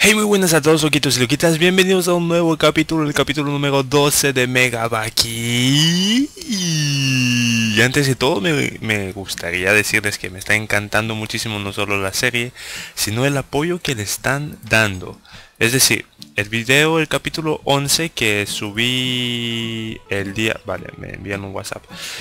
Hey, muy buenas a todos, loquitos y loquitas, bienvenidos a un nuevo capítulo, el capítulo número 12 de Megabaki. Y antes de todo me gustaría decirles que me está encantando muchísimo no solo la serie, sino el apoyo que le están dando. Es decir, el capítulo 11 que subí el día... Vale, me envían un WhatsApp.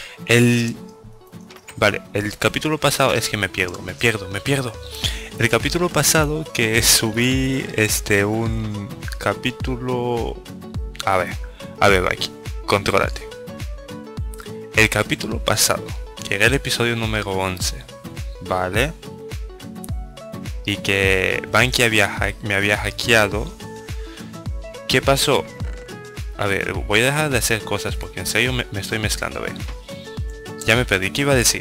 Vale, el capítulo pasado... Es que me pierdo. El capítulo pasado que subí un capítulo... A ver, Baki, contrólate. El capítulo pasado, que era el episodio número 11, ¿vale? Y que Banky me había hackeado. ¿Qué pasó? A ver, voy a dejar de hacer cosas porque en serio me estoy mezclando, a ver. Ya me perdí, ¿qué iba a decir?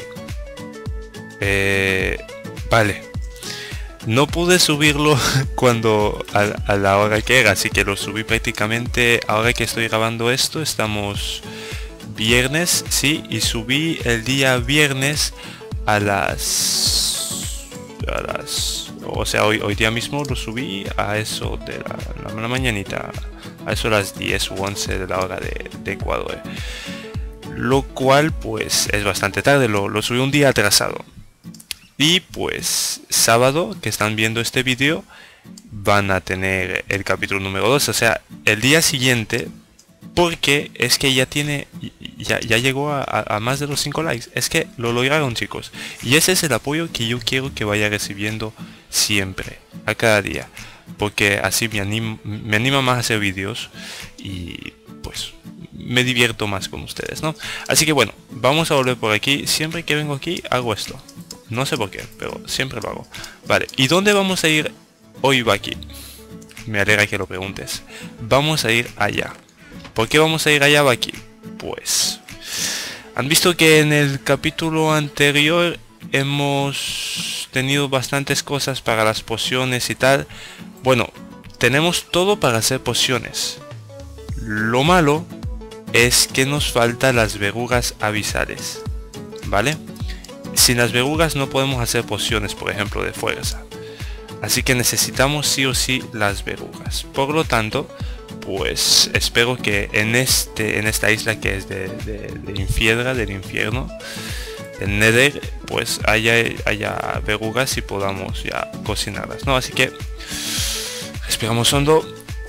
Vale. No pude subirlo cuando a la hora que era, así que lo subí prácticamente ahora que estoy grabando esto. Estamos viernes, sí, y subí el día viernes a las o sea, hoy día mismo lo subí a eso de la mañanita, a eso de las 10 u 11 de la hora de Ecuador, lo cual pues es bastante tarde, lo subí un día atrasado. Y pues sábado que están viendo este vídeo van a tener el capítulo número 2, o sea, el día siguiente, porque es que ya llegó a más de los 5 likes. Es que lo lograron, chicos, y ese es el apoyo que yo quiero que vaya recibiendo siempre, a cada día, porque así me anima más a hacer vídeos y pues me divierto más con ustedes, ¿no? Así que bueno, vamos a volver por aquí. Siempre que vengo aquí hago esto. No sé por qué, pero siempre lo hago. Vale, ¿y dónde vamos a ir hoy, Baki? Me alegra que lo preguntes. Vamos a ir allá. ¿Por qué vamos a ir allá, Baki? Pues... han visto que en el capítulo anterior hemos tenido bastantes cosas para las pociones y tal. Bueno, tenemos todo para hacer pociones. Lo malo es que nos faltan las verrugas abisales, ¿vale? Sin las verrugas no podemos hacer pociones, por ejemplo, de fuerza. Así que necesitamos sí o sí las verrugas. Por lo tanto, pues espero que en esta isla que es de Infiedra, del infierno, en Nether, pues haya verrugas y podamos ya cocinarlas, ¿no? Así que respiramos hondo.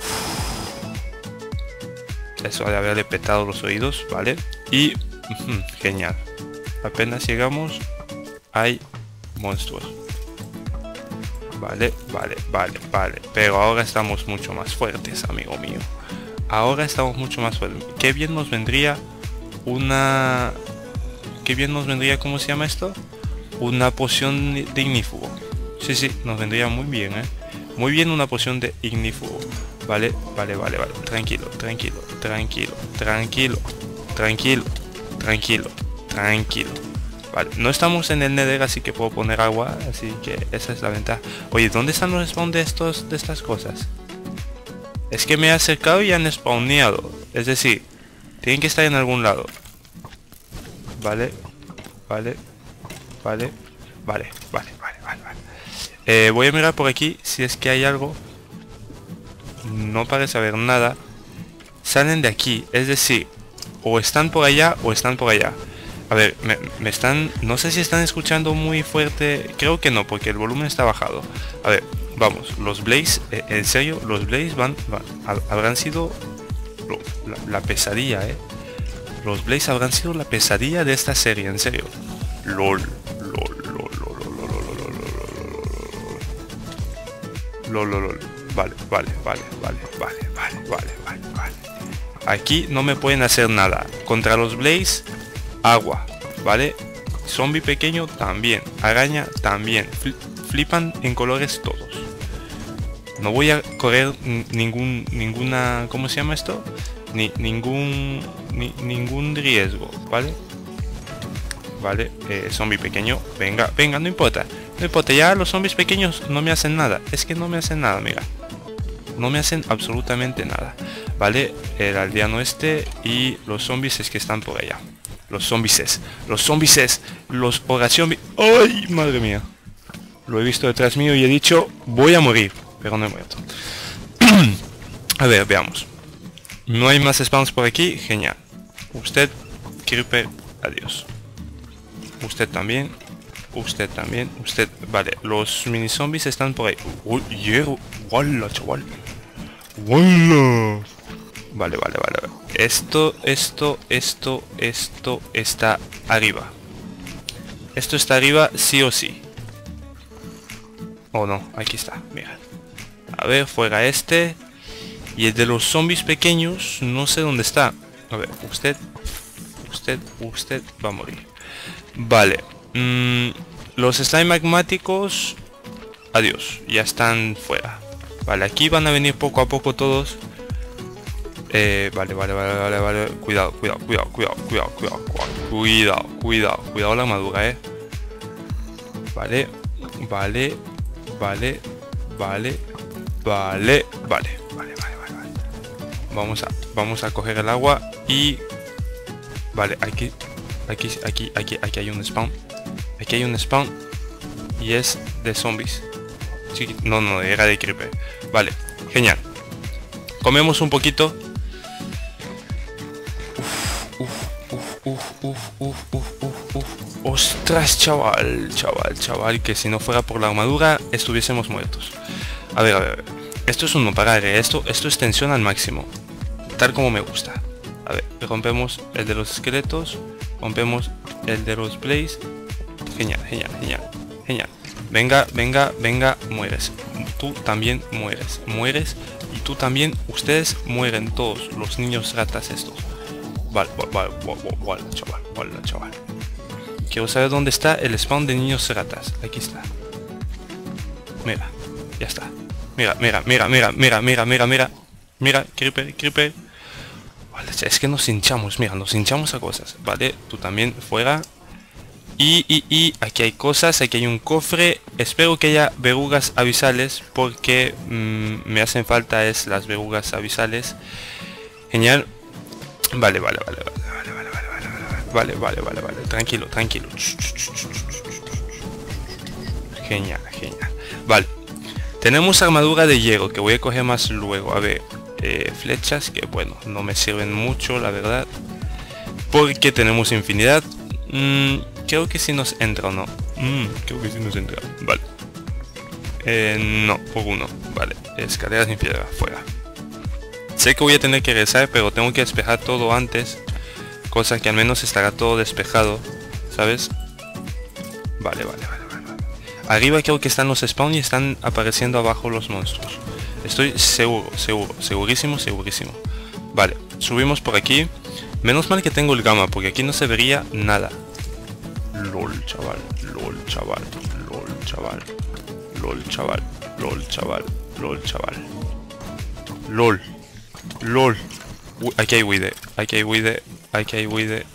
Eso de haberle petado los oídos, ¿vale? Y genial. Apenas llegamos, hay monstruos. Vale. Pero ahora estamos mucho más fuertes, amigo mío. Ahora estamos mucho más fuertes. Qué bien nos vendría una... ¿cómo se llama esto? Una poción de ignífugo. Sí, nos vendría muy bien, ¿eh? Muy bien una poción de ignífugo. Vale. Tranquilo. Vale, no estamos en el Nether, así que puedo poner agua, así que esa es la ventaja. Oye, ¿dónde están los spawn de estas cosas? Es que me he acercado y han spawneado. Es decir, tienen que estar en algún lado. Vale. Voy a mirar por aquí si es que hay algo. No parece haber nada. Salen de aquí, es decir, o están por allá o están por allá. A ver, me están... no sé si están escuchando muy fuerte. Creo que no, porque el volumen está bajado. A ver, vamos, los Blaze, en serio, los Blaze habrán sido la pesadilla, Los Blaze habrán sido la pesadilla de esta serie, en serio. LOL. Vale. Aquí no me pueden hacer nada. Contra los Blaze, agua, ¿vale? Zombie pequeño también. Araña también. Flipan en colores todos. No voy a correr ninguna... ¿cómo se llama esto? Ningún riesgo, ¿vale? Vale, zombie pequeño. Venga, no importa. Ya los zombies pequeños no me hacen nada. Es que no me hacen nada, mira. No me hacen absolutamente nada. Vale, el aldeano y los zombies es que están por allá. Los zombies, oración... ¡Ay, madre mía! Lo he visto detrás mío y he dicho, voy a morir. pero no he muerto. A ver, veamos. No hay más spawns por aquí, genial. Usted, Creeper, adiós. Usted también, usted también, usted... Vale, los mini zombies están por ahí. Uy, hierro, ¡wala, chaval! ¡Wala! Vale, vale, vale. Esto está arriba. Esto está arriba sí o sí. Oh no, aquí está, mira. A ver, fuera este. Y el de los zombies pequeños, no sé dónde está. A ver, usted va a morir. Vale. Los slime magmáticos, adiós, ya están fuera. Vale, aquí van a venir poco a poco todos. Vale. Cuidado la armadura, Vale. Vamos a coger el agua y... Vale, aquí hay un spawn. Aquí hay un spawn. Y es de zombies. Sí, no, era de creeper. Vale, genial. Comemos un poquito. Ostras, chaval, que si no fuera por la armadura estuviésemos muertos. A ver. Esto es un no parar, esto es tensión al máximo. Tal como me gusta. A ver, rompemos el de los esqueletos. Rompemos el de los blaze. Genial. Venga, mueres. Tú también mueres. Y tú también. Ustedes mueren todos. Los niños ratas estos. Vale, chaval. Quiero saber dónde está el spawn de niños ratas. Aquí está. Mira, ya está. Mira. Mira, creeper. Vale, es que nos hinchamos, mira, nos hinchamos a cosas. Vale, tú también fuera. Y aquí hay cosas, aquí hay un cofre. Espero que haya verrugas abisales porque me hacen falta las verrugas abisales. Genial. Vale. Tranquilo. Genial. Vale. Tenemos armadura de hierro que voy a coger más luego. A ver, flechas que bueno, no me sirven mucho, la verdad. Porque tenemos infinidad. Creo que si nos entra o no. Creo que si nos entra. Vale. No, por uno. Vale. Escaleras sin piedra, fuera. Sé que voy a tener que regresar, pero tengo que despejar todo antes. Cosa que al menos estará todo despejado. ¿Sabes? Vale. Arriba creo que están los spawn y están apareciendo abajo los monstruos. Estoy segurísimo. Vale, subimos por aquí. Menos mal que tengo el gamma, porque aquí no se vería nada. LOL, chaval. Uy, aquí hay wither. Aquí hay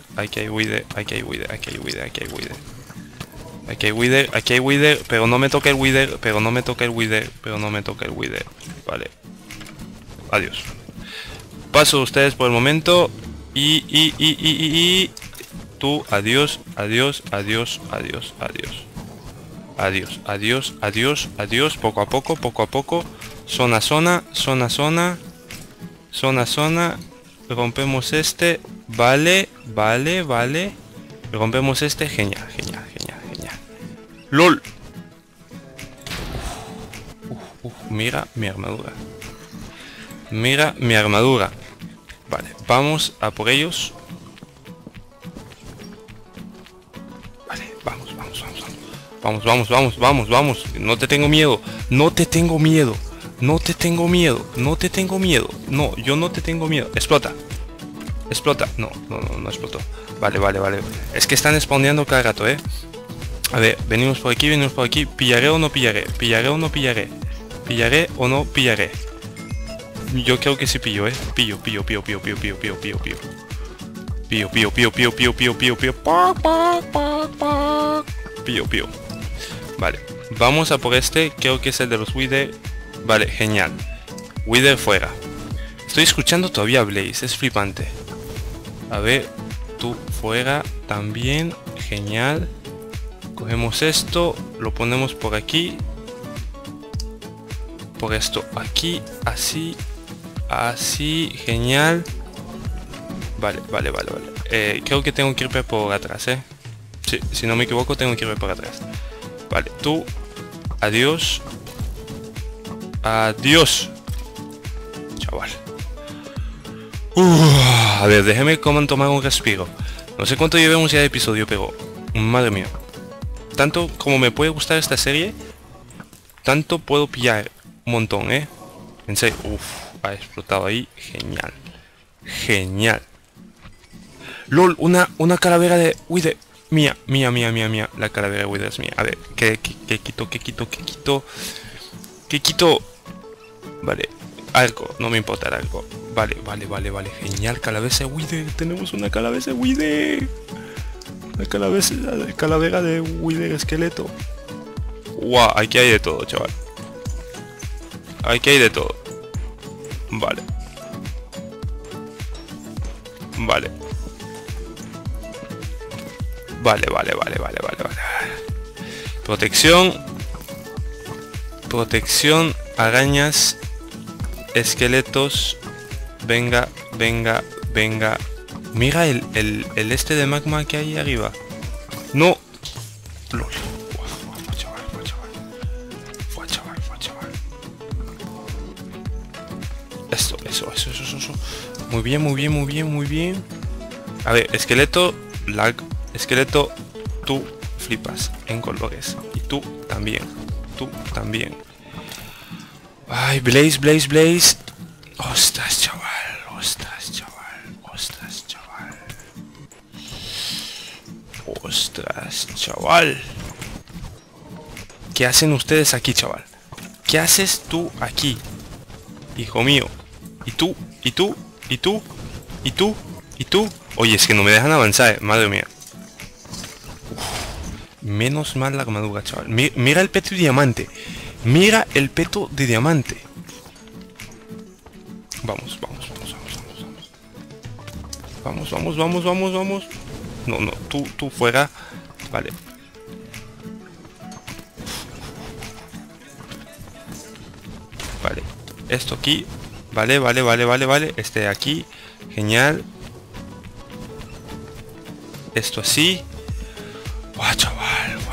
wither, pero no me toca el wither, Vale. Adiós. Paso ustedes por el momento. Y tú, adiós. Adiós. Poco a poco. Zona. Rompemos este. Vale. Rompemos este. Genial. LOL. Mira mi armadura. Vale, vamos a por ellos. Vale, vamos. No te tengo miedo. No, yo no te tengo miedo. Explota. No explotó. Vale. Es que están spawneando cada rato, A ver, venimos por aquí. ¿Pillaré o no pillaré? Yo creo que sí pillo, Pillo. Pillo. Vale, vamos a por este, creo que es el de los wither. Vale, genial. Wither fuera. Estoy escuchando todavía Blaze, es flipante. A ver, tú fuera también, genial. Cogemos esto, lo ponemos por aquí. por esto aquí, así, así, genial. Vale. Creo que tengo que ir por atrás, sí, si no me equivoco tengo que ir por atrás. Vale, tú, adiós. Adiós, chaval. A ver, déjeme tomar un respiro. No sé cuánto llevemos ya de episodio, pero madre mía, tanto como me puede gustar esta serie, tanto puedo pillar un montón, en serio. Ha explotado ahí. Genial. Genial. LOL, una calavera de Wither. Mía. La calavera de Wither es mía. A ver, ¿qué quito? Vale, arco, no me importa el arco. Vale. Genial, calavera de Wither. Tenemos una calavera de Wither. La calavera de Wither esqueleto. Wow, aquí hay de todo, chaval. Aquí hay de todo. Vale. Protección, arañas, esqueletos. Venga. Mira el este de magma que hay arriba. No. LOL. Chaval. Eso. Muy bien. A ver, esqueleto, lag. Esqueleto, tú flipas en colores. Y tú también. Ay, Blaze. Ostras, chaval. ¿Qué hacen ustedes aquí, chaval? ¿Qué haces tú aquí, hijo mío? ¿Y tú? Oye, es que no me dejan avanzar, madre mía. Menos mal la armadura, chaval. Mira el peto de diamante. Vamos. No, tú fuera. Vale. Esto aquí. Vale. Este de aquí. Genial. Esto así. Guau, chaval.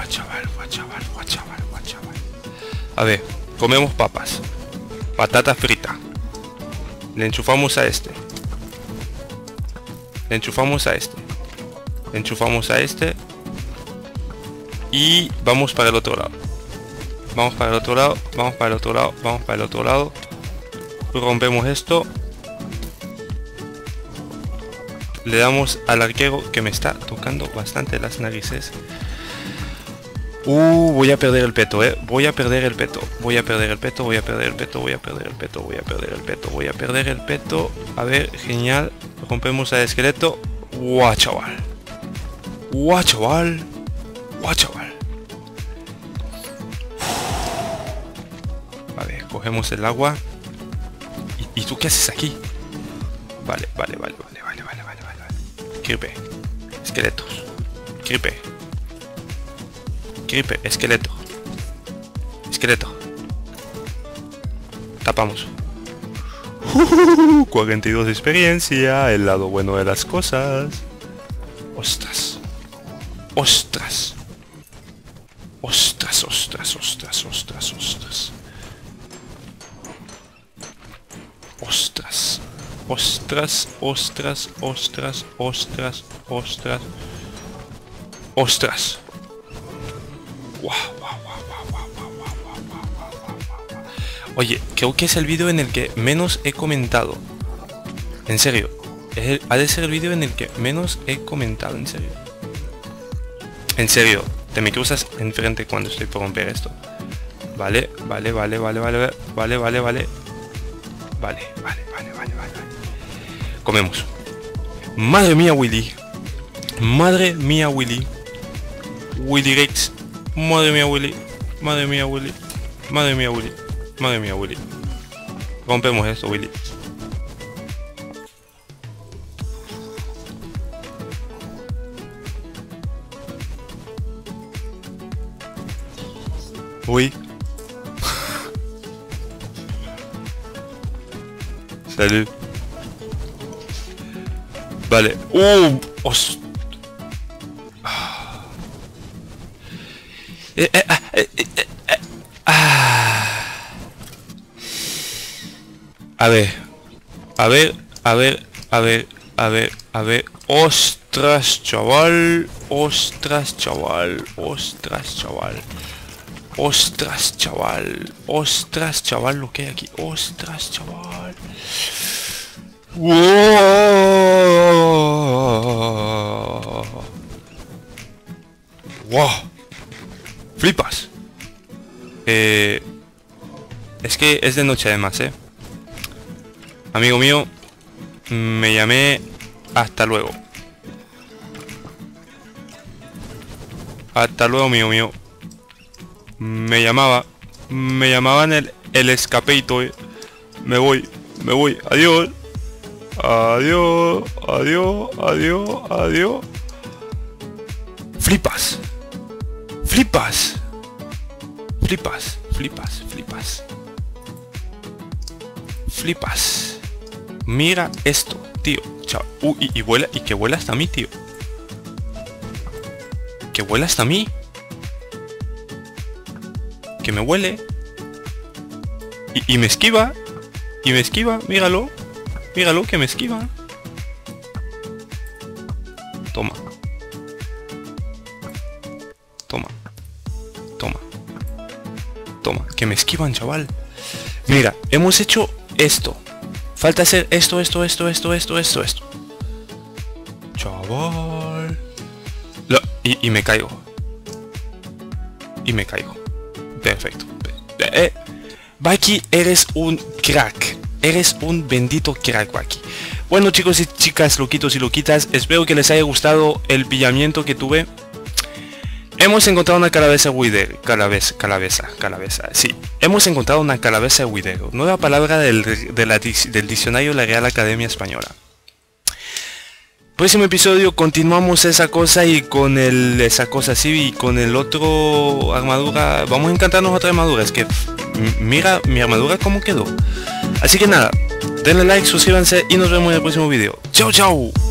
A ver, comemos papas. Patata frita. Le enchufamos a este. Le enchufamos a este. Y vamos para el otro lado. Vamos para el otro lado. Rompemos esto. Le damos al arquero que me está tocando bastante las narices. Voy a perder el peto, Voy a perder el peto. A ver, genial. Rompemos al esqueleto. Guau, chaval. A ver, cogemos el agua. ¿Y tú qué haces aquí? Vale. Creeper. Esqueletos. Creeper. Esqueleto. Tapamos. 42 de experiencia. El lado bueno de las cosas. Ostras. Oye, creo que es el vídeo en el que menos he comentado. En serio. Ha de ser el vídeo en el que menos he comentado, en serio. Te me cruzas enfrente cuando estoy por romper esto. Vale. Comemos. Madre mía, Willy. Willy Rex. Madre mía, Willy. Rompemos esto, Willy. Uy. Salud. Vale. A ver. A ver. A ver. A ver. A ver. A ver. Ostras, chaval. Ostras, chaval. Ostras, chaval. Ostras, chaval. Ostras, chaval, lo que hay aquí. Ostras, chaval. ¡Wow! ¡Wow! ¡Flipas! Es que es de noche además, Amigo mío, me llamé. Hasta luego. Hasta luego, amigo mío. Me llamaban el escapeito, Me voy. Adiós. Adiós. Adiós. Adiós. Adiós. Flipas. Flipas. Flipas. Flipas. Flipas. Flipas. Mira esto, tío. Chao. Y vuela. Y que vuela hasta mí, tío. Que vuela hasta mí. Que me huele. Y me esquiva. Y me esquiva. Míralo. Míralo que me esquiva. Toma. Toma. Toma. Toma. Que me esquivan, chaval. Mira, hemos hecho esto. Falta hacer esto. Chaval. Y me caigo. Y me caigo. Perfecto. Baki, eres un crack. Eres un bendito crack, Baki. Bueno, chicos y chicas, loquitos y loquitas, espero que les haya gustado el pillamiento que tuve. Hemos encontrado una calabaza Wither. Calabaza. Sí, hemos encontrado una calabaza Wither. Nueva palabra del diccionario de la Real Academia Española. Próximo episodio continuamos esa cosa y con esa cosa así y con el otro armadura. Vamos a encantarnos otra armadura. Es que mira mi armadura cómo quedó. Así que nada, denle like, suscríbanse y nos vemos en el próximo video. Chao, chao.